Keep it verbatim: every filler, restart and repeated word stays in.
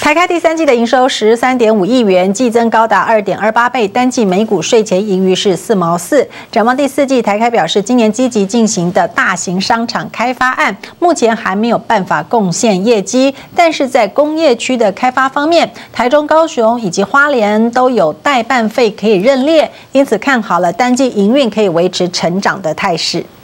台开第三季的营收十三点五亿元，季增高达二点二八倍，单季每股税前盈余是四毛四。展望第四季，台开表示，今年积极进行的大型商场开发案，目前还没有办法贡献业绩，但是在工业区的开发方面，台中、高雄以及花莲都有代办费可以认列，因此看好了单季营运可以维持成长的态势。